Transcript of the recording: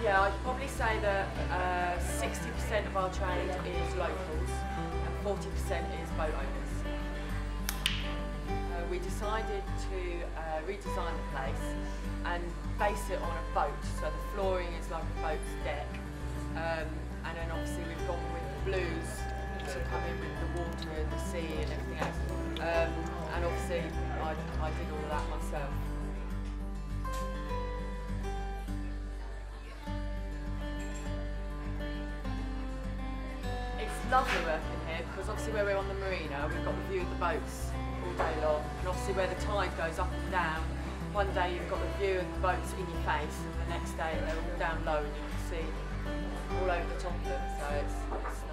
Yeah, I'd probably say that 60% of our trade is locals and 40% is boat owners. We decided to redesign the place and base it on a boat, so the flooring is like a boat's deck, and then obviously we've gone with the blues to come in with the water and the sea and everything else, and obviously I did all of that myself. It's lovely working here because obviously where we're on the marina we've got the view of the boats all day long, and obviously where the tide goes up and down, one day you've got the view of the boats in your face and the next day they're all down low and you can see all over the top of them, so it's